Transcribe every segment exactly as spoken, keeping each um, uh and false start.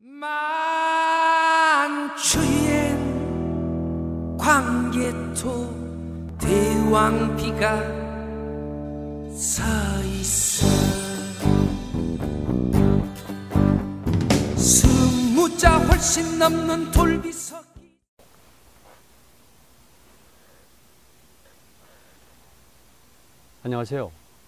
만추엔 광개토 대왕비가 서있어 스무자 훨씬 넘는 돌비석. 안녕하세요.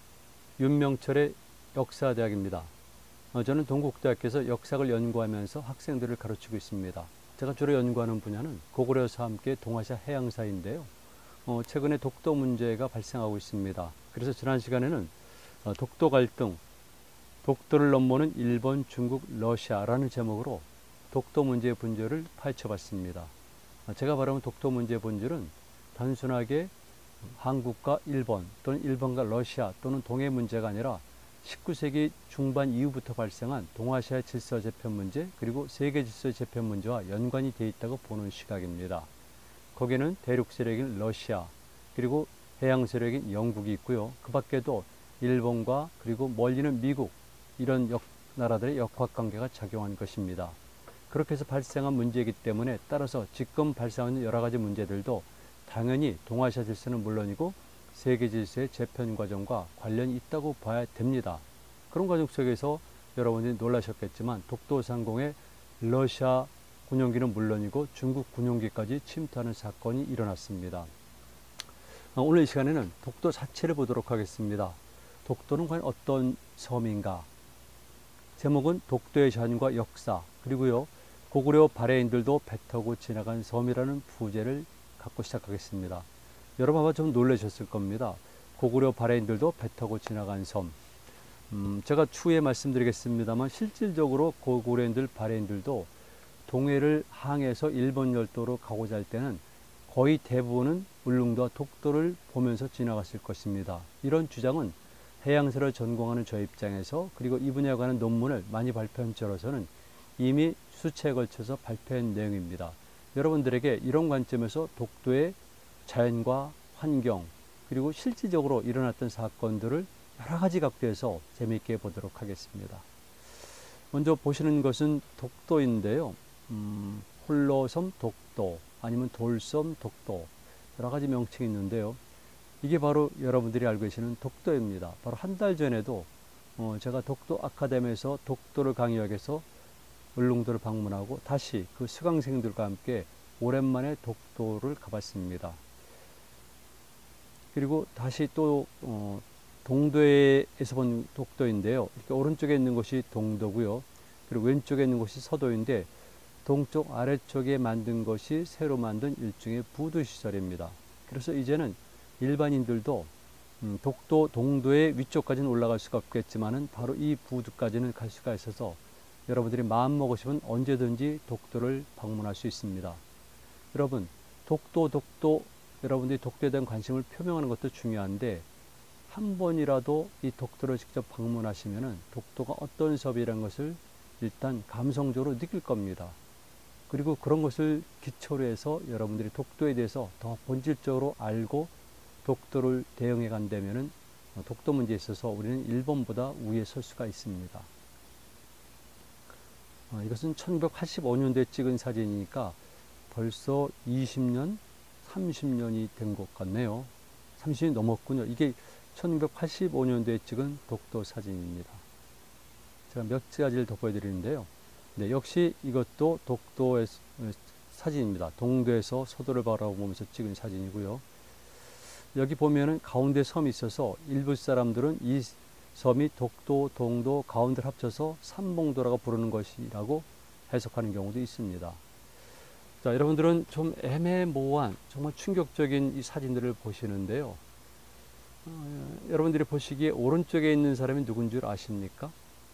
윤명철의 역사대학입니다. 어, 저는 동국대학교에서 역사를 연구하면서 학생들을 가르치고 있습니다. 제가 주로 연구하는 분야는 고구려사와 함께 동아시아 해양사인데요. 어, 최근에 독도 문제가 발생하고 있습니다. 그래서 지난 시간에는 어, 독도 갈등, 독도를 넘보는 일본, 중국, 러시아라는 제목으로 독도 문제의 본질을 파헤쳐봤습니다. 어, 제가 말하는 독도 문제의 본질은 단순하게 한국과 일본 또는 일본과 러시아 또는 동해 문제가 아니라 십구 세기 중반 이후부터 발생한 동아시아 질서 재편 문제 그리고 세계 질서 재편 문제와 연관이 되어 있다고 보는 시각입니다. 거기는 대륙 세력인 러시아 그리고 해양 세력인 영국이 있고요. 그 밖에도 일본과 그리고 멀리는 미국 이런 역, 나라들의 역학관계가 작용한 것입니다. 그렇게 해서 발생한 문제이기 때문에 따라서 지금 발생하는 여러 가지 문제들도 당연히 동아시아 질서는 물론이고 세계 질서의 재편 과정과 관련이 있다고 봐야 됩니다. 그런 과정 속에서 여러분들이 놀라셨겠지만 독도 상공에 러시아 군용기는 물론이고 중국 군용기까지 침투하는 사건이 일어났습니다. 오늘 이 시간에는 독도 자체를 보도록 하겠습니다. 독도는 과연 어떤 섬인가? 제목은 독도의 자연과 역사 그리고요 고구려 발해인들도 배 타고 지나간 섬이라는 부제를 갖고 시작하겠습니다. 여러분 아마 좀 놀라셨을 겁니다. 고구려 발해인들도 배 타고 지나간 섬. 음, 제가 추후에 말씀드리겠습니다만 실질적으로 고구려인들 발해인들도 동해를 항해해서 일본 열도로 가고자 할 때는 거의 대부분은 울릉도와 독도를 보면서 지나갔을 것입니다. 이런 주장은 해양사를 전공하는 저 입장에서 그리고 이 분야에 관한 논문을 많이 발표한 저로서는 이미 수차에 걸쳐서 발표한 내용입니다. 여러분들에게 이런 관점에서 독도의 자연과 환경 그리고 실질적으로 일어났던 사건들을 여러 가지 각도에서 재미있게 보도록 하겠습니다. 먼저 보시는 것은 독도인데요. 음, 홀로섬 독도 아니면 돌섬 독도 여러 가지 명칭이 있는데요. 이게 바로 여러분들이 알고 계시는 독도입니다. 바로 한 달 전에도 어, 제가 독도 아카데미에서 독도를 강의하기 위해서 울릉도를 방문하고 다시 그 수강생들과 함께 오랜만에 독도를 가봤습니다. 그리고 다시 또 어, 동도에서 본 독도인데요. 이렇게 오른쪽에 있는 곳이 동도고요. 그리고 왼쪽에 있는 곳이 서도인데 동쪽 아래쪽에 만든 것이 새로 만든 일종의 부두시설입니다. 그래서 이제는 일반인들도 음, 독도 동도의 위쪽까지는 올라갈 수가 없겠지만은 바로 이 부두까지는 갈 수가 있어서 여러분들이 마음먹으시면 언제든지 독도를 방문할 수 있습니다. 여러분 독도 독도 여러분들이 독도에 대한 관심을 표명하는 것도 중요한데 한 번이라도 이 독도를 직접 방문하시면은 독도가 어떤 섬이라는 것을 일단 감성적으로 느낄 겁니다. 그리고 그런 것을 기초로 해서 여러분들이 독도에 대해서 더 본질적으로 알고 독도를 대응해 간다면은 독도 문제에 있어서 우리는 일본보다 우위에 설 수가 있습니다. 어, 이것은 천구백팔십오 년도에 찍은 사진이니까 벌써 이십 년, 삼십 년이 된 것 같네요. 삼십 년이 넘었군요. 이게 천구백팔십오 년도에 찍은 독도 사진입니다. 제가 몇 가지를 더 보여드리는데요. 네, 역시 이것도 독도의 사진입니다. 동도에서 서도를 바라보면서 찍은 사진이고요. 여기 보면은 가운데 섬이 있어서 일부 사람들은 이 섬이 독도, 동도, 가운데를 합쳐서 삼봉도라고 부르는 것이라고 해석하는 경우도 있습니다. 자, 여러분들은 좀 애매모호한 정말 충격적인 이 사진들을 보시는데요. 어, 여러분들이 보시기에 오른쪽에 있는 사람이 누군 줄 아십니까?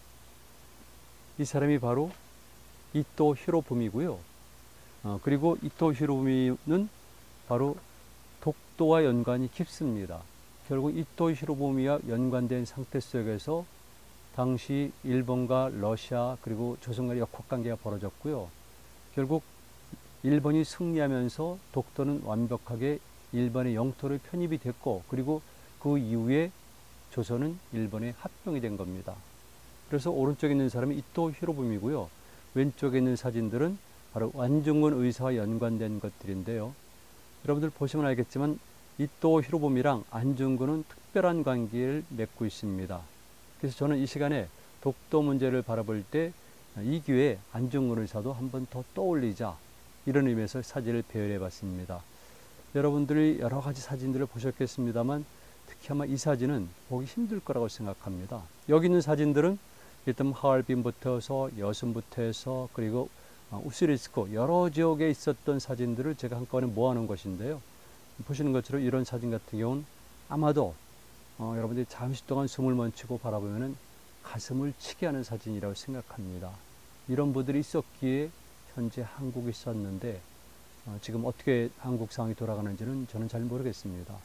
이 사람이 바로 이토 히로부미고요. 어, 그리고 이토 히로부미는 바로 독도와 연관이 깊습니다. 결국 이토 히로부미와 연관된 상태 속에서 당시 일본과 러시아 그리고 조선과의 역학관계가 벌어졌고요. 결국 일본이 승리하면서 독도는 완벽하게 일본의 영토로 편입이 됐고 그리고 그 이후에 조선은 일본에 합병이 된 겁니다. 그래서 오른쪽에 있는 사람이 이토 히로부미고요. 왼쪽에 있는 사진들은 바로 완중근 의사와 연관된 것들인데요. 여러분들 보시면 알겠지만 이토 히로부미랑 안중근은 특별한 관계를 맺고 있습니다. 그래서 저는 이 시간에 독도 문제를 바라볼 때 이 기회에 안중근 의사도 한번 더 떠올리자, 이런 의미에서 사진을 배열해 봤습니다. 여러분들이 여러 가지 사진들을 보셨겠습니다만 특히 아마 이 사진은 보기 힘들 거라고 생각합니다. 여기 있는 사진들은 일단 하얼빈부터 해서 여순부터 해서 그리고 우스리스크 여러 지역에 있었던 사진들을 제가 한꺼번에 모아놓은 것인데요. 보시는 것처럼 이런 사진 같은 경우는 아마도 어, 여러분들이 잠시 동안 숨을 멈추고 바라보면 가슴을 치게 하는 사진이라고 생각합니다. 이런 분들이 있었기에 현재 한국에 있었는데 어, 지금 어떻게 한국 상황이 돌아가는지는 저는 잘 모르겠습니다.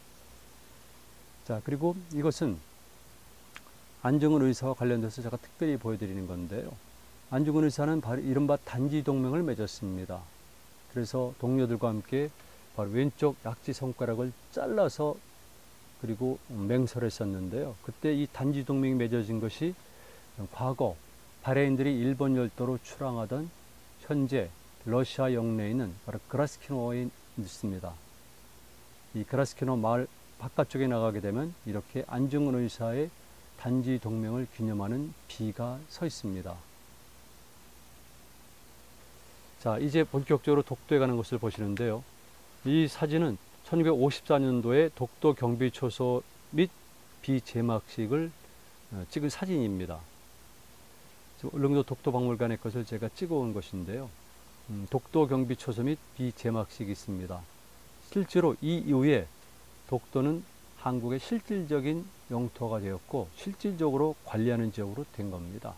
자, 그리고 이것은 안중근 의사와 관련돼서 제가 특별히 보여드리는 건데요. 안중근 의사는 바로 이른바 단지 동맹을 맺었습니다. 그래서 동료들과 함께 바로 왼쪽 약지 손가락을 잘라서 그리고 맹설했었는데요. 그때 이 단지 동맹이 맺어진 것이 과거 바레인들이 일본 열도로 출항하던 현재 러시아 영내에 있는 바로 그라스키노에 있습니다. 이 그라스키노 마을 바깥쪽에 나가게 되면 이렇게 안중근 의사의 단지 동맹을 기념하는 비가 서 있습니다. 자, 이제 본격적으로 독도에 가는 것을 보시는데요. 이 사진은 천구백오십사 년도에 독도 경비초소 및 비제막식을 찍은 사진입니다. 울릉도 독도박물관의 것을 제가 찍어온 것인데요. 음, 독도 경비초소 및 비제막식이 있습니다. 실제로 이 이후에 독도는 한국의 실질적인 영토가 되었고 실질적으로 관리하는 지역으로 된 겁니다.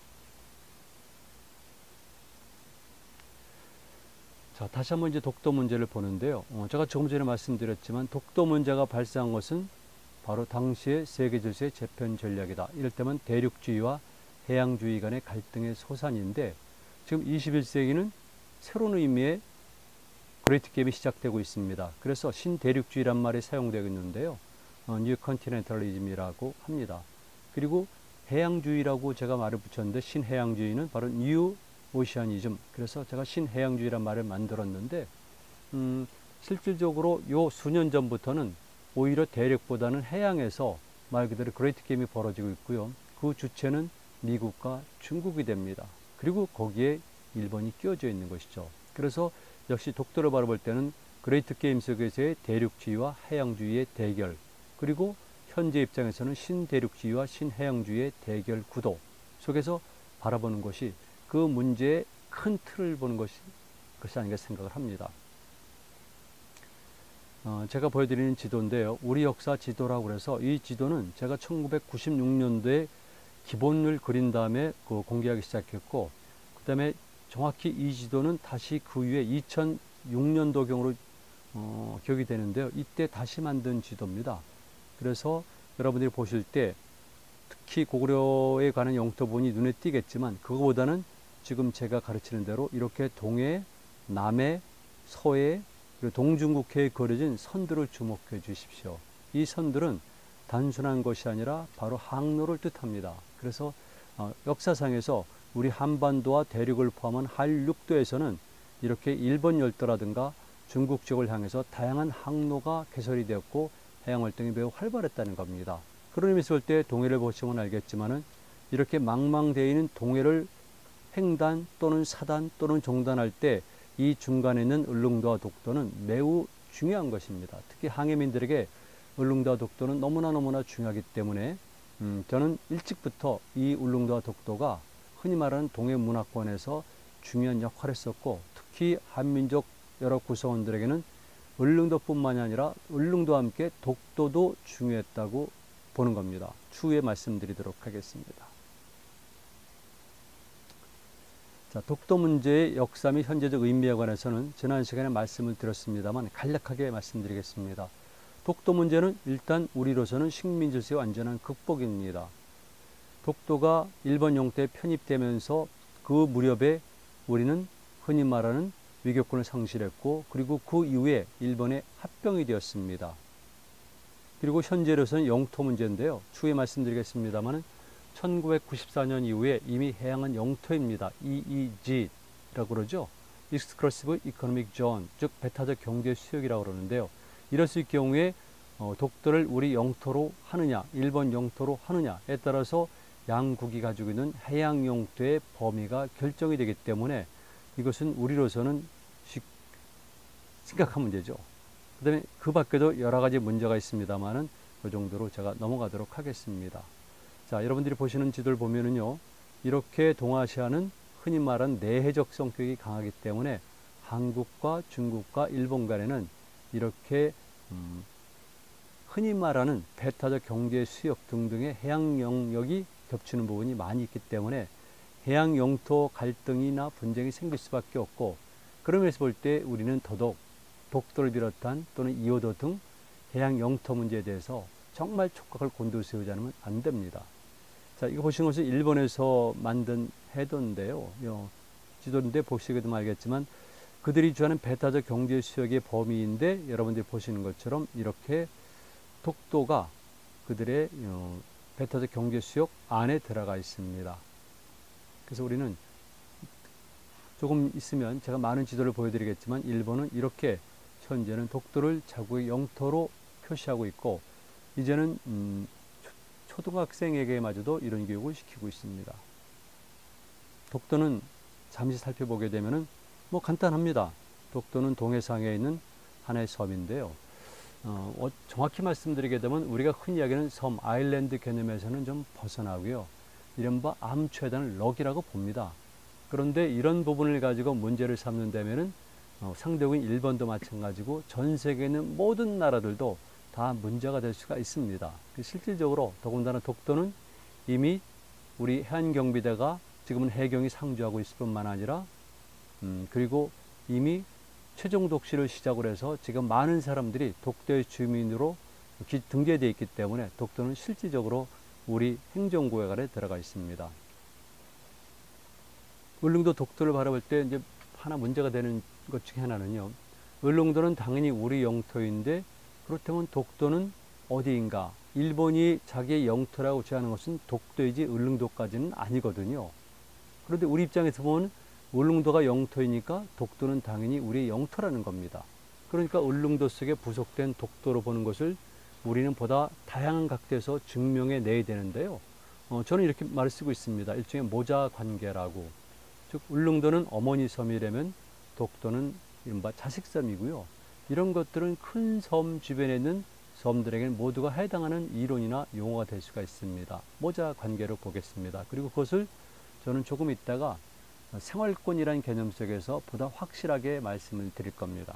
자, 다시 한번 이제 독도 문제를 보는데요. 어, 제가 조금 전에 말씀드렸지만 독도 문제가 발생한 것은 바로 당시의 세계 질서의 재편 전략이다. 이럴 때면 대륙주의와 해양주의 간의 갈등의 소산인데 지금 이십일 세기는 새로운 의미의 그레이트 갭이 시작되고 있습니다. 그래서 신대륙주의란 말이 사용되고 있는데요. 어, 뉴 컨티넨탈리즘이라고 합니다. 그리고 해양주의라고 제가 말을 붙였는데 신해양주의는 바로 뉴 오시아니즘. 그래서 제가 신해양주의란 말을 만들었는데 음, 실질적으로 요 수년 전부터는 오히려 대륙보다는 해양에서 말 그대로 그레이트 게임이 벌어지고 있고요. 그 주체는 미국과 중국이 됩니다. 그리고 거기에 일본이 끼워져 있는 것이죠. 그래서 역시 독도를 바라볼 때는 그레이트 게임 속에서의 대륙주의와 해양주의의 대결, 그리고 현재 입장에서는 신대륙주의와 신해양주의의 대결 구도 속에서 바라보는 것이 그 문제의 큰 틀을 보는 것이, 것이 아닌가 생각을 합니다. 어, 제가 보여드리는 지도인데요. 우리 역사 지도라고 해서 이 지도는 제가 천구백구십육 년도에 기본을 그린 다음에 그 공개하기 시작했고, 그 다음에 정확히 이 지도는 다시 그 후에 이천육 년도경으로 어, 기억이 되는데요. 이때 다시 만든 지도입니다. 그래서 여러분들이 보실 때 특히 고구려에 관한 영토 부분이 눈에 띄겠지만 그거보다는 지금 제가 가르치는 대로 이렇게 동해, 남해, 서해, 그리고 동중국해에 그려진 선들을 주목해 주십시오. 이 선들은 단순한 것이 아니라 바로 항로를 뜻합니다. 그래서 어, 역사상에서 우리 한반도와 대륙을 포함한 한육도에서는 이렇게 일본 열도라든가 중국 지역을 향해서 다양한 항로가 개설이 되었고 해양 활동이 매우 활발했다는 겁니다. 그런 의미에서 볼 때 동해를 보시면 알겠지만은 이렇게 망망되어 있는 동해를 횡단 또는 사단 또는 종단할 때 이 중간에 있는 울릉도와 독도는 매우 중요한 것입니다. 특히 항해민들에게 울릉도와 독도는 너무나 너무나 중요하기 때문에 음, 저는 일찍부터 이 울릉도와 독도가 흔히 말하는 동해 문화권에서 중요한 역할을 했었고, 특히 한민족 여러 구성원들에게는 울릉도뿐만이 아니라 울릉도와 함께 독도도 중요했다고 보는 겁니다. 추후에 말씀드리도록 하겠습니다. 자, 독도 문제의 역사 및 현재적 의미에 관해서는 지난 시간에 말씀을 드렸습니다만 간략하게 말씀드리겠습니다. 독도 문제는 일단 우리로서는 식민지세의 완전한 극복입니다. 독도가 일본 영토에 편입되면서 그 무렵에 우리는 흔히 말하는 위격권을 상실했고, 그리고 그 이후에 일본의 합병이 되었습니다. 그리고 현재로서는 영토 문제인데요. 추후에 말씀드리겠습니다만 천구백구십사 년 이후에 이미 해양은 영토입니다. 이이지라고 그러죠. Exclusive Economic Zone, 즉 배타적 경제 수역이라고 그러는데요. 이랬을 경우에 어, 독도를 우리 영토로 하느냐, 일본 영토로 하느냐에 따라서 양국이 가지고 있는 해양 영토의 범위가 결정이 되기 때문에 이것은 우리로서는 심각한 문제죠. 그 다음에 그 밖에도 여러 가지 문제가 있습니다만은 그 정도로 제가 넘어가도록 하겠습니다. 자, 여러분들이 보시는 지도를 보면은요, 이렇게 동아시아는 흔히 말하는 내해적 성격이 강하기 때문에 한국과 중국과 일본 간에는 이렇게 음, 흔히 말하는 배타적 경제 수역 등등의 해양 영역이 겹치는 부분이 많이 있기 때문에 해양 영토 갈등이나 분쟁이 생길 수밖에 없고, 그러면서 볼 때 우리는 더더욱 독도를 비롯한 또는 이호도 등 해양 영토 문제에 대해서 정말 촉각을 곤두세우지 않으면 안 됩니다. 자, 이거 보시는 것은 일본에서 만든 해도인데요. 지도인데 보시게 되면 알겠지만 그들이 주하는 배타적 경제 수역의 범위인데, 여러분들이 보시는 것처럼 이렇게 독도가 그들의 배타적 경제 수역 안에 들어가 있습니다. 그래서 우리는 조금 있으면 제가 많은 지도를 보여드리겠지만 일본은 이렇게 현재는 독도를 자국의 영토로 표시하고 있고, 이제는 음, 초등학생에게마저도 이런 교육을 시키고 있습니다. 독도는 잠시 살펴보게 되면은 뭐 간단합니다. 독도는 동해상에 있는 하나의 섬인데요. 어, 어, 정확히 말씀드리게 되면 우리가 흔히 이야기하는 섬, 아일랜드 개념에서는 좀 벗어나고요. 이른바 암초에다는 럭이라고 봅니다. 그런데 이런 부분을 가지고 문제를 삼는다면은 어, 상대국인 일본도 마찬가지고 전 세계에 있는 모든 나라들도 다 문제가 될 수가 있습니다. 실질적으로 더군다나 독도는 이미 우리 해안경비대가 지금은 해경이 상주하고 있을 뿐만 아니라 음, 그리고 이미 최종 독실을 시작으로 해서 지금 많은 사람들이 독도의 주민으로 기, 등재되어 있기 때문에 독도는 실질적으로 우리 행정구역 안에 들어가 있습니다. 울릉도 독도를 바라볼 때 이제 하나 문제가 되는 것 중에 하나는요, 울릉도는 당연히 우리 영토인데 그렇다면 독도는 어디인가? 일본이 자기의 영토라고 주장하는 것은 독도이지 울릉도까지는 아니거든요. 그런데 우리 입장에서 보면 울릉도가 영토이니까 독도는 당연히 우리의 영토라는 겁니다. 그러니까 울릉도 속에 부속된 독도로 보는 것을 우리는 보다 다양한 각도에서 증명해 내야 되는데요. 어, 저는 이렇게 말을 쓰고 있습니다. 일종의 모자 관계라고. 즉 울릉도는 어머니 섬이라면 독도는 이른바 자식섬이고요. 이런 것들은 큰 섬 주변에 있는 섬들에게는 모두가 해당하는 이론이나 용어가 될 수가 있습니다. 모자 관계로 보겠습니다. 그리고 그것을 저는 조금 있다가 생활권이라는 개념 속에서 보다 확실하게 말씀을 드릴 겁니다.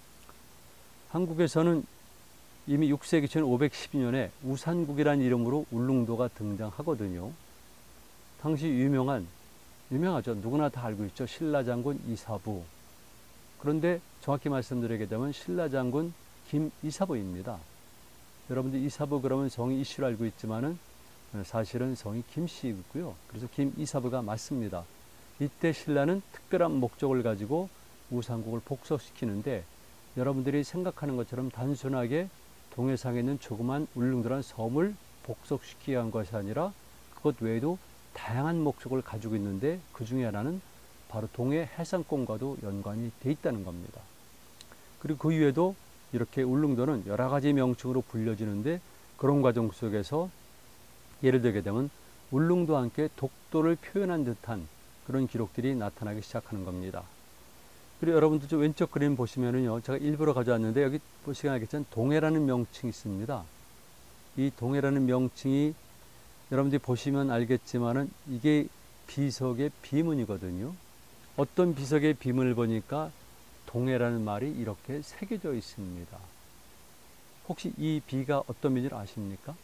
한국에서는 이미 육 세기 천오백십이 년에 우산국이라는 이름으로 울릉도가 등장하거든요. 당시 유명한, 유명하죠. 누구나 다 알고 있죠. 신라장군 이사부. 그런데 정확히 말씀드리게 되면 신라장군 김이사부입니다. 여러분들 이사부 그러면 성이 이씨로 알고 있지만은 사실은 성이 김씨이고요. 그래서 김이사부가 맞습니다. 이때 신라는 특별한 목적을 가지고 우산국을 복속시키는데, 여러분들이 생각하는 것처럼 단순하게 동해상에 있는 조그만 울릉도라는 섬을 복속시키게 한 것이 아니라 그것 외에도 다양한 목적을 가지고 있는데, 그 중에 하나는 바로 동해 해상권과도 연관이 돼 있다는 겁니다. 그리고 그 이외에도 이렇게 울릉도는 여러 가지 명칭으로 불려지는데, 그런 과정 속에서 예를 들게 되면 울릉도와 함께 독도를 표현한 듯한 그런 기록들이 나타나기 시작하는 겁니다. 그리고 여러분들 좀 왼쪽 그림 보시면은요, 제가 일부러 가져왔는데 여기 보시면 알겠지만 동해라는 명칭이 있습니다. 이 동해라는 명칭이 여러분들이 보시면 알겠지만은 이게 비석의 비문이거든요. 어떤 비석의 비문을 보니까 동해라는 말이 이렇게 새겨져 있습니다. 혹시 이 비가 어떤 비인지 아십니까?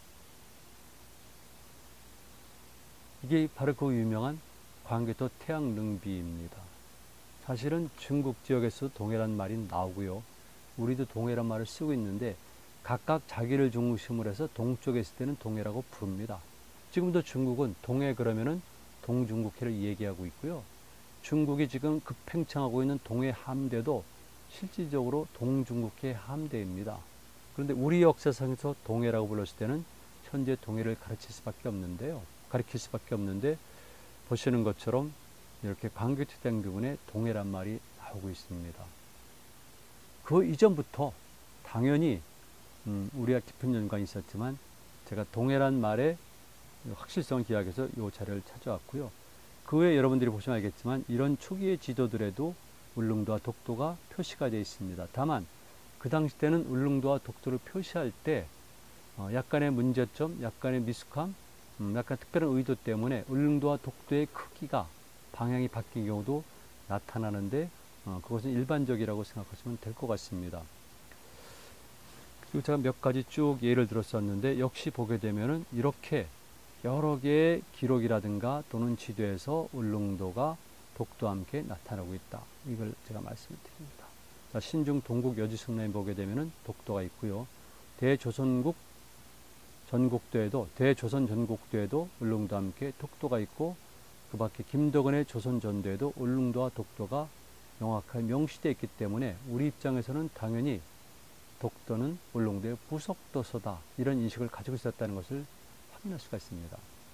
이게 바로 그 유명한 광개토 태양릉비입니다. 사실은 중국 지역에서 동해란 말이 나오고요. 우리도 동해란 말을 쓰고 있는데 각각 자기를 중심으로 해서 동쪽에 있을 때는 동해라고 부릅니다. 지금도 중국은 동해 그러면은 동중국해를 얘기하고 있고요. 중국이 지금 급팽창하고 있는 동해 함대도 실질적으로 동중국해 함대입니다. 그런데 우리 역사상에서 동해라고 불렀을 때는 현재 동해를 가르칠 수밖에 없는데요. 가리킬 수밖에 없는데 보시는 것처럼 이렇게 광개토대왕 부근에 동해란 말이 나오고 있습니다. 그 이전부터 당연히 음, 우리가 깊은 연관이 있었지만 제가 동해란 말의 확실성을 기하기 위해서 이 자료를 찾아왔고요. 그 외에 여러분들이 보시면 알겠지만 이런 초기의 지도들에도 울릉도와 독도가 표시가 되어 있습니다. 다만 그 당시 때는 울릉도와 독도를 표시할 때 어, 약간의 문제점, 약간의 미숙함, 음, 약간 특별한 의도 때문에 울릉도와 독도의 크기가 방향이 바뀐 경우도 나타나는데 어, 그것은 일반적이라고 생각하시면 될 것 같습니다. 그리고 제가 몇 가지 쭉 예를 들었었는데 역시 보게 되면은 이렇게 여러 개의 기록이라든가 또는 지도에서 울릉도가 독도와 함께 나타나고 있다. 이걸 제가 말씀을 드립니다. 자, 신중 동국 여지승라인 보게 되면은 독도가 있고요. 대조선국 전국도에도 대조선 전국도에도 울릉도와 함께 독도가 있고 그 밖에 김덕은의 조선전도에도 울릉도와 독도가 명확하게 명시되어 있기 때문에 우리 입장에서는 당연히 독도는 울릉도의 부속도서다 이런 인식을 가지고 있었다는 것을 확인할 수가 있습니다.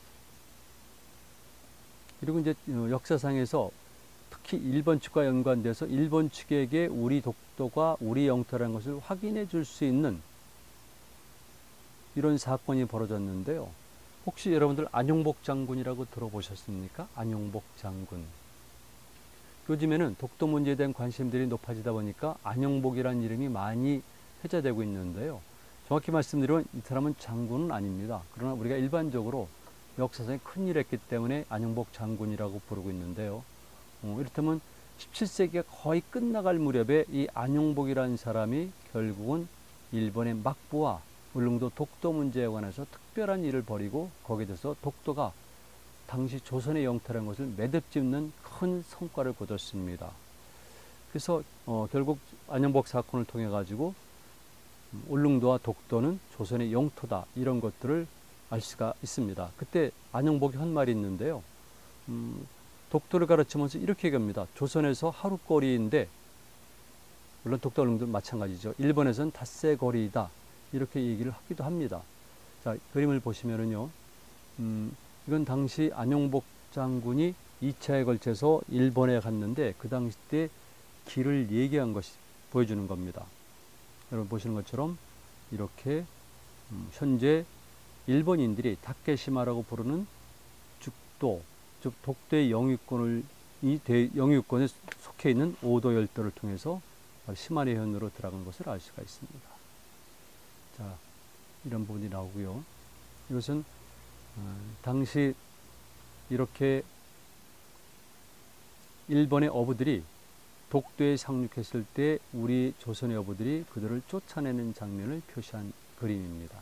그리고 이제 역사상에서 특히 일본 측과 연관돼서 일본 측에게 우리 독도가 우리 영토라는 것을 확인해 줄 수 있는 이런 사건이 벌어졌는데요. 혹시 여러분들 안용복 장군이라고 들어보셨습니까? 안용복 장군. 요즘에는 독도 문제에 대한 관심들이 높아지다 보니까 안용복이라는 이름이 많이 회자되고 있는데요. 정확히 말씀드리면 이 사람은 장군은 아닙니다. 그러나 우리가 일반적으로 역사상에 큰일 했기 때문에 안용복 장군이라고 부르고 있는데요. 어, 이렇다면 십칠 세기가 거의 끝나갈 무렵에 이 안용복이라는 사람이 결국은 일본의 막부와 울릉도 독도 문제에 관해서 특별한 일을 벌이고 거기에 대해서 독도가 당시 조선의 영토라는 것을 매듭 짓는 큰 성과를 거뒀습니다. 그래서 어, 결국 안용복 사건을 통해 가지고 울릉도와 독도는 조선의 영토다 이런 것들을 알 수가 있습니다. 그때 안용복이 한 말이 있는데요. 음, 독도를 가르치면서 이렇게 얘기합니다. 조선에서 하루거리인데 물론 독도 울릉도는 마찬가지죠. 일본에서는 닷새 거리이다. 이렇게 얘기를 하기도 합니다. 자, 그림을 보시면은요. 음, 이건 당시 안용복 장군이 이 차에 걸쳐서 일본에 갔는데 그 당시 때 길을 얘기한 것이 보여주는 겁니다. 여러분 보시는 것처럼 이렇게 음, 현재 일본인들이 다케시마라고 부르는 죽도, 즉 독도의 영유권을 이 대, 영유권에 속해 있는 오도 열도를 통해서 시마네 현으로 들어간 것을 알 수가 있습니다. 자, 이런 부분이 나오고요. 이것은 어, 당시 이렇게 일본의 어부들이 독도에 상륙했을 때 우리 조선의 어부들이 그들을 쫓아내는 장면을 표시한 그림입니다.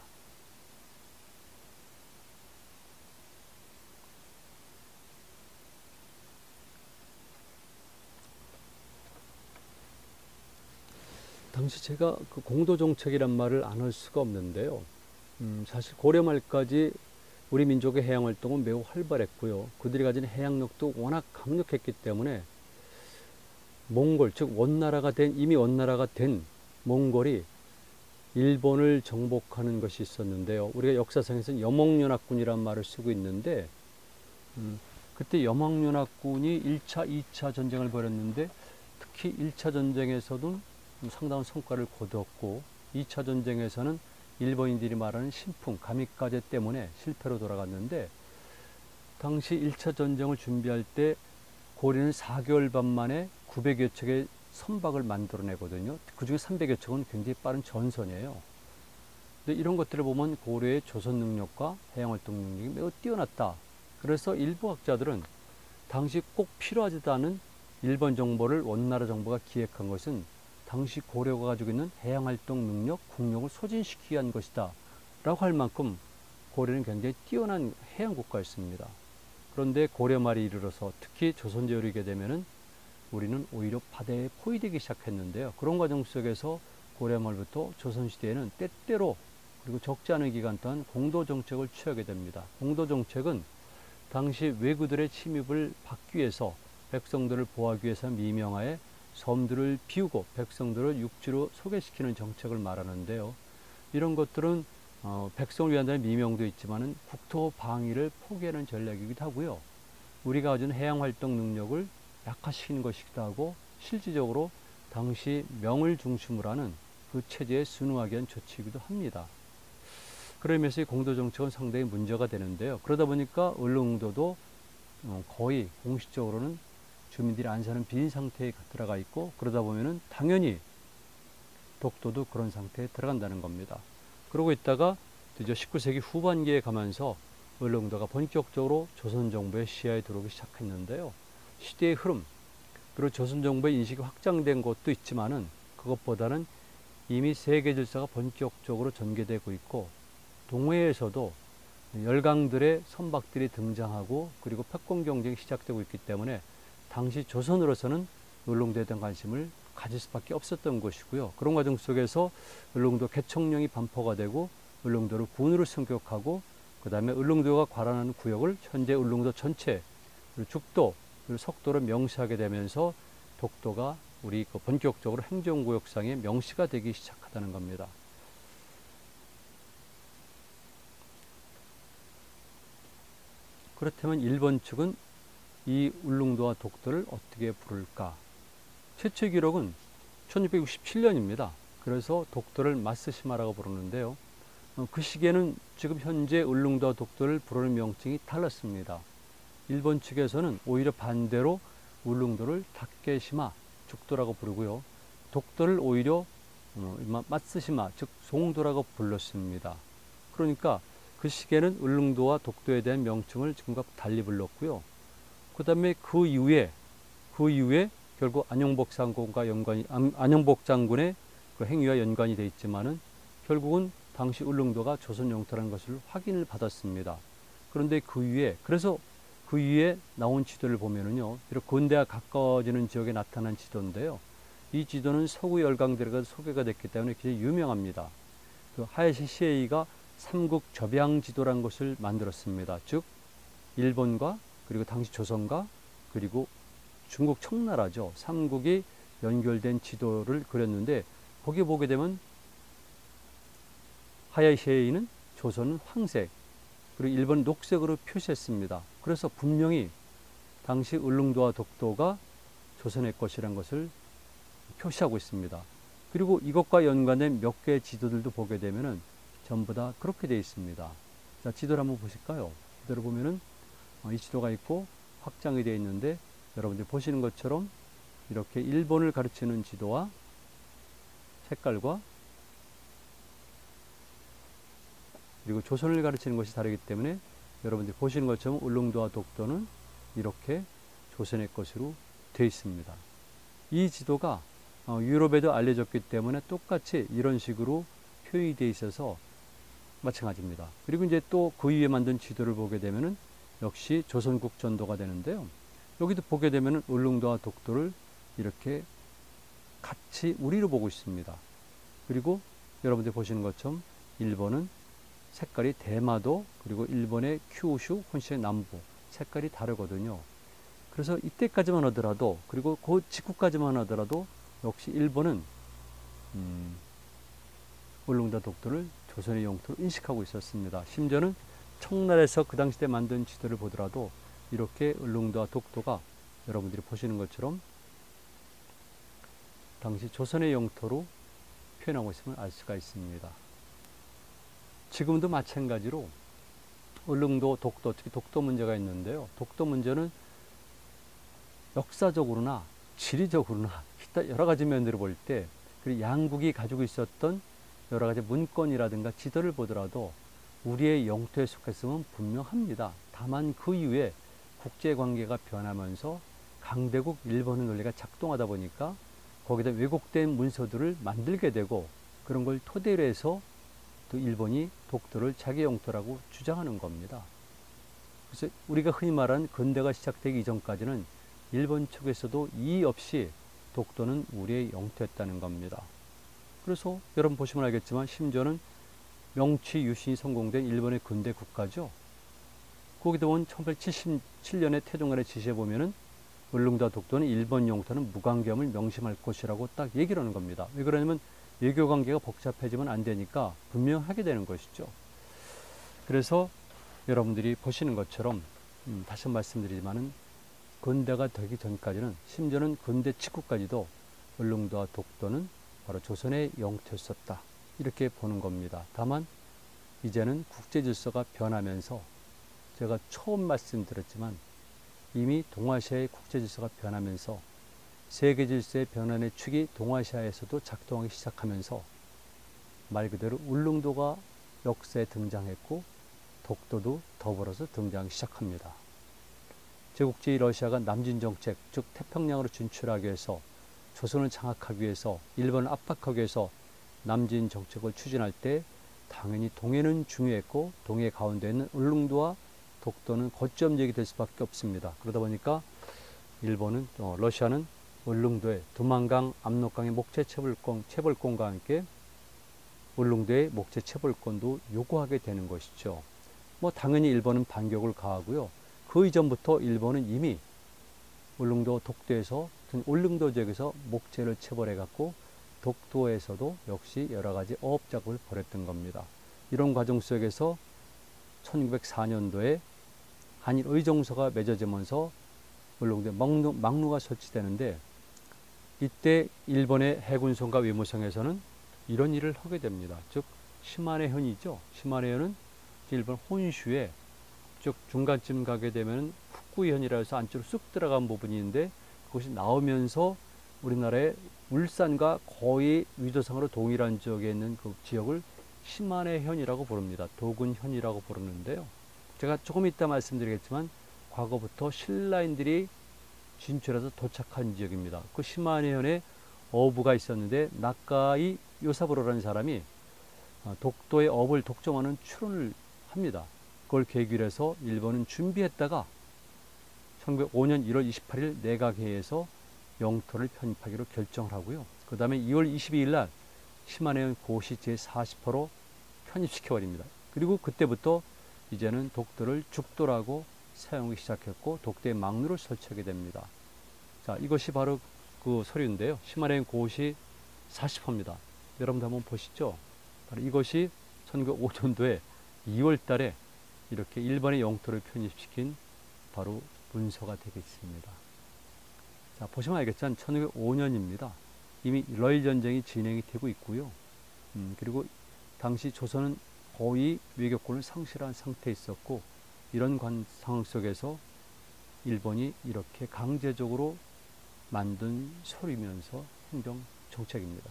당시 제가 그 공도정책이란 말을 안 할 수가 없는데요. 음, 사실 고려 말까지 우리 민족의 해양 활동은 매우 활발했고요. 그들이 가진 해양력도 워낙 강력했기 때문에 몽골, 즉 원나라가 된 이미 원나라가 된 몽골이 일본을 정복하는 것이 있었는데요. 우리가 역사상에서는 여몽연합군이란 말을 쓰고 있는데 음, 그때 여몽연합군이 일 차, 이 차 전쟁을 벌였는데 특히 일 차 전쟁에서도 상당한 성과를 거두었고 이 차 전쟁에서는 일본인들이 말하는 신풍, 가미카제 때문에 실패로 돌아갔는데 당시 일 차 전쟁을 준비할 때 고려는 사 개월 반 만에 구백여 척의 선박을 만들어내거든요. 그중에 삼백여 척은 굉장히 빠른 전선이에요. 근데 이런 것들을 보면 고려의 조선 능력과 해양활동 능력이 매우 뛰어났다. 그래서 일부 학자들은 당시 꼭 필요하지도 않은 일본 정보를 원나라 정부가 기획한 것은 당시 고려가 가지고 있는 해양활동 능력, 국력을 소진시키기 위한 것이다 라고 할 만큼 고려는 굉장히 뛰어난 해양국가였습니다. 그런데 고려 말이 이르러서 특히 조선제로 이게 되면은 우리는 오히려 바다에 포위되기 시작했는데요. 그런 과정 속에서 고려 말부터 조선시대에는 때때로 그리고 적지 않은 기간 동안 공도정책을 취하게 됩니다. 공도정책은 당시 왜구들의 침입을 막기 위해서 백성들을 보호하기 위해서 미명하에 섬들을 비우고 백성들을 육지로 소개시키는 정책을 말하는데요. 이런 것들은 어, 백성을 위한다는 미명도 있지만은 국토 방위를 포기하는 전략이기도 하고요. 우리가 가진 해양 활동 능력을 약화시키는 것이기도 하고 실질적으로 당시 명을 중심으로 하는 그 체제에 순응하기 위한 조치이기도 합니다. 그러면서 이 공도 정책은 상당히 문제가 되는데요. 그러다 보니까 울릉도도 거의 공식적으로는 주민들이 안 사는 빈 상태에 들어가 있고, 그러다 보면은 당연히 독도도 그런 상태에 들어간다는 겁니다. 그러고 있다가 드디어 십구 세기 후반기에 가면서 울릉도가 본격적으로 조선 정부의 시야에 들어오기 시작했는데요. 시대의 흐름, 그리고 조선 정부의 인식이 확장된 것도 있지만은 그것보다는 이미 세계 질서가 본격적으로 전개되고 있고, 동해에서도 열강들의 선박들이 등장하고 그리고 패권 경쟁이 시작되고 있기 때문에 당시 조선으로서는 울릉도에 대한 관심을 가질 수밖에 없었던 것이고요. 그런 과정 속에서 울릉도 개청령이 반포가 되고 울릉도를 군으로 승격하고, 그 다음에 울릉도가 관할하는 구역을 현재 울릉도 전체, 그리고 죽도, 그리고 석도로 명시하게 되면서 독도가 우리 그 본격적으로 행정구역상의 명시가 되기 시작하다는 겁니다. 그렇다면 일본 측은 이 울릉도와 독도를 어떻게 부를까? 최초 기록은 천육백육십칠 년입니다. 그래서 독도를 마쓰시마라고 부르는데요. 어, 그 시기에는 지금 현재 울릉도와 독도를 부르는 명칭이 달랐습니다. 일본 측에서는 오히려 반대로 울릉도를 다케시마, 죽도라고 부르고요. 독도를 오히려 어, 마쓰시마, 즉 송도라고 불렀습니다. 그러니까 그 시기에는 울릉도와 독도에 대한 명칭을 지금과 달리 불렀고요. 그 다음에 그 이후에, 그 이후에 결국 안영복 장군과 연관이, 안영복 장군의 그 행위와 연관이 되어 있지만은 결국은 당시 울릉도가 조선 영토라는 것을 확인을 받았습니다. 그런데 그 위에, 그래서 그 위에 나온 지도를 보면은요, 비록 근대와 가까워지는 지역에 나타난 지도인데요. 이 지도는 서구 열강들에게 소개가 됐기 때문에 굉장히 유명합니다. 그 하야시 시에이가 삼국 접양 지도라는 것을 만들었습니다. 즉, 일본과 그리고 당시 조선과 그리고 중국 청나라죠. 삼국이 연결된 지도를 그렸는데, 거기 보게 되면 하야시에이는 조선은 황색, 그리고 일본 녹색으로 표시했습니다. 그래서 분명히 당시 울릉도와 독도가 조선의 것이라는 것을 표시하고 있습니다. 그리고 이것과 연관된 몇 개의 지도들도 보게 되면은 전부 다 그렇게 되어 있습니다. 자, 지도를 한번 보실까요? 지도를 보면은 이 지도가 있고 확장이 되어 있는데, 여러분들 보시는 것처럼 이렇게 일본을 가르치는 지도와 색깔과 그리고 조선을 가르치는 것이 다르기 때문에 여러분들 보시는 것처럼 울릉도와 독도는 이렇게 조선의 것으로 되어 있습니다. 이 지도가 유럽에도 알려졌기 때문에 똑같이 이런 식으로 표현이 되어 있어서 마찬가지입니다. 그리고 이제 또 그 위에 만든 지도를 보게 되면은 역시 조선국 전도가 되는데요. 여기도 보게 되면은 울릉도와 독도를 이렇게 같이 우리로 보고 있습니다. 그리고 여러분들 보시는 것처럼 일본은 색깔이 대마도, 그리고 일본의 큐슈, 혼시의 남부 색깔이 다르거든요. 그래서 이때까지만 하더라도, 그리고 그 직후까지만 하더라도 역시 일본은 음, 울릉도와 독도를 조선의 영토로 인식하고 있었습니다. 심지어는 청나라에서 그 당시 때 만든 지도를 보더라도 이렇게 울릉도와 독도가 여러분들이 보시는 것처럼 당시 조선의 영토로 표현하고 있음을 알 수가 있습니다. 지금도 마찬가지로 울릉도, 독도, 특히 독도 문제가 있는데요. 독도 문제는 역사적으로나 지리적으로나 여러 가지 면들을 볼 때, 그리고 양국이 가지고 있었던 여러 가지 문건이라든가 지도를 보더라도 우리의 영토에 속했음은 분명합니다. 다만 그 이후에 국제관계가 변하면서 강대국 일본의 논리가 작동하다 보니까 거기다 왜곡된 문서들을 만들게 되고, 그런 걸 토대로 해서 또 일본이 독도를 자기 영토라고 주장하는 겁니다. 그래서 우리가 흔히 말하는 근대가 시작되기 이전까지는 일본 측에서도 이의 없이 독도는 우리의 영토였다는 겁니다. 그래서 여러분 보시면 알겠지만 심지어는 명치 유신이 성공된 일본의 근대 국가죠. 거기다 보면 천팔백칠십칠 년에 태종간의 지시에 보면은 울릉도와 독도는 일본 영토는 무관계함을 명심할 것이라고 딱 얘기를 하는 겁니다. 왜 그러냐면 외교 관계가 복잡해지면 안 되니까 분명하게 되는 것이죠. 그래서 여러분들이 보시는 것처럼 음, 다시 말씀드리지만은 근대가 되기 전까지는, 심지어는 근대 직후까지도 울릉도와 독도는 바로 조선의 영토였었다, 이렇게 보는 겁니다. 다만 이제는 국제 질서가 변하면서, 제가 처음 말씀드렸지만 이미 동아시아의 국제 질서가 변하면서 세계 질서의 변환의 축이 동아시아에서도 작동하기 시작하면서 말 그대로 울릉도가 역사에 등장했고 독도도 더불어서 등장하기 시작합니다. 제국주의 러시아가 남진 정책, 즉 태평양으로 진출하기 위해서, 조선을 장악하기 위해서, 일본을 압박하기 위해서 남진 정책을 추진할 때 당연히 동해는 중요했고, 동해 가운데 있는 울릉도와 독도는 거점지역이 될 수밖에 없습니다. 그러다 보니까 일본은, 어, 러시아는 울릉도에 두만강, 압록강의 목재 채벌권, 채벌권과 함께 울릉도의 목재 채벌권도 요구하게 되는 것이죠. 뭐 당연히 일본은 반격을 가하고요. 그 이전부터 일본은 이미 울릉도 독도에서, 울릉도 지역에서 목재를 채벌해 갖고 독도에서도 역시 여러 가지 어업 작업을 벌였던 겁니다. 이런 과정 속에서 천구백사 년도에 한일 의정서가 맺어지면서 울릉도에 막루, 막루가 설치되는데, 이때 일본의 해군성과 외무성에서는 이런 일을 하게 됩니다. 즉 시마네현이죠. 시마네현은 일본 혼슈에, 즉 중간쯤 가게 되면 후쿠이현이라 해서 안쪽으로 쑥 들어간 부분이 있는데, 그것이 나오면서 우리나라의 울산과 거의 위도상으로 동일한 지역에 있는 그 지역을 시마네현이라고 부릅니다. 도군현이라고 부르는데요. 제가 조금 이따 말씀드리겠지만 과거부터 신라인들이 진출해서 도착한 지역입니다. 그 시마네현에 어부가 있었는데 나카이 요사부로라는 사람이 독도의 어업을 독점하는 추론을 합니다. 그걸 계기로 해서 일본은 준비했다가 천구백오 년 일월 이십팔일 내각회의에서 영토를 편입하기로 결정을 하고요. 그 다음에 이월 이십이일 날 시마네현 고시 제사십 호로 편입시켜버립니다. 그리고 그때부터 이제는 독도를 죽도라고 사용하기 시작했고 독도의 막루를 설치하게 됩니다. 자, 이것이 바로 그 서류인데요. 시마네현 고시 사십 호입니다. 여러분도 한번 보시죠. 바로 이것이 천구백오 년도에 이월 달에 이렇게 일본의 영토를 편입시킨 바로 문서가 되겠습니다. 자, 보시면 알겠지만 천구백오 년입니다. 이미 러일 전쟁이 진행이 되고 있고요. 음, 그리고 당시 조선은 거의 외교권을 상실한 상태에 있었고, 이런 관, 상황 속에서 일본이 이렇게 강제적으로 만든 서류면서 행정 정책입니다.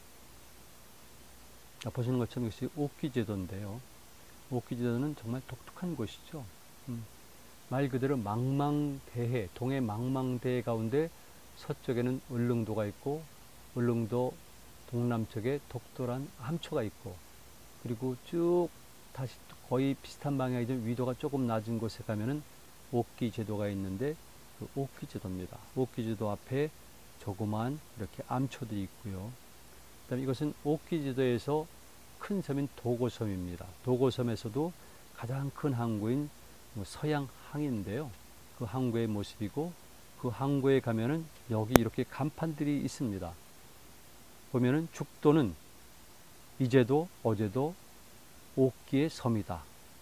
자, 보시는 것처럼 이것이 오키제도인데요. 오키제도는 정말 독특한 곳이죠. 음, 말 그대로 망망대해, 동해 망망대해 가운데 서쪽에는 울릉도가 있고, 울릉도 동남쪽에 독도란 함초가 있고, 그리고 쭉 다시 거의 비슷한 방향이지만 위도가 조금 낮은 곳에 가면은 오키제도가 있는데, 그 오키제도입니다. 오키제도 앞에 조그만 이렇게 암초들이 있고요. 그다음에 이것은 오키제도에서 큰 섬인 도고섬입니다. 도고섬에서도 가장 큰 항구인 서양 항인데요. 그 항구의 모습이고, 그 항구에 가면은 여기 이렇게 간판들이 있습니다. 보면은 죽도는 이제도 어제도 오키의 섬이다.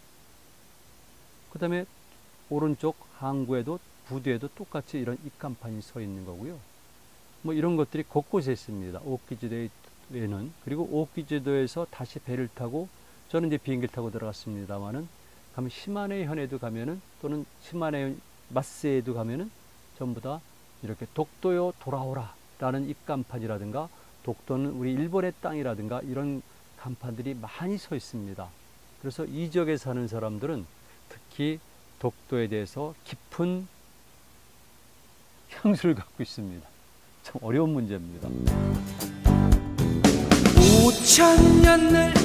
그 다음에 오른쪽 항구에도 부두에도 똑같이 이런 입간판이 서 있는 거고요. 뭐 이런 것들이 곳곳에 있습니다. 오키제도에는. 그리고 오키제도에서 다시 배를 타고, 저는 이제 비행기를 타고 들어갔습니다만은, 가면 시마네현에도 가면은, 또는 시마네 마스에도 가면은 전부 다 이렇게 독도요 돌아오라 라는 입간판이라든가, 독도는 우리 일본의 땅이라든가 이런 간판들이 많이 서 있습니다. 그래서 이 지역에 사는 사람들은 특히 독도에 대해서 깊은 향수를 갖고 있습니다. 참 어려운 문제입니다. 오천 년을